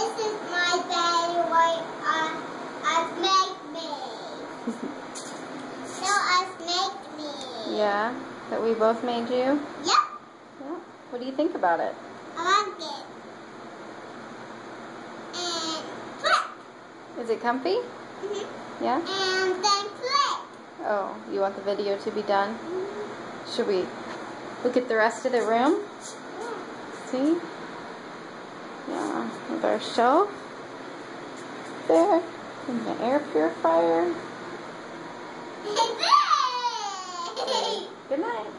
This is my bed where I've made me. So I've made me. Yeah, that we both made you? Yep. Yeah. What do you think about it? I like it. And flip. Is it comfy? Mm-hmm. Yeah? And then flip. Oh, you want the video to be done? Should we look at the rest of the room? See? Yeah, with our shelf there, and the air purifier. Good night.